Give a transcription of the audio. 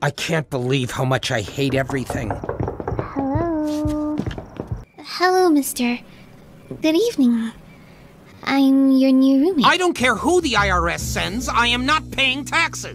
I can't believe how much I hate everything. Hello? Hello, mister. Good evening. I'm your new roommate. I don't care who the IRS sends, I am not paying taxes.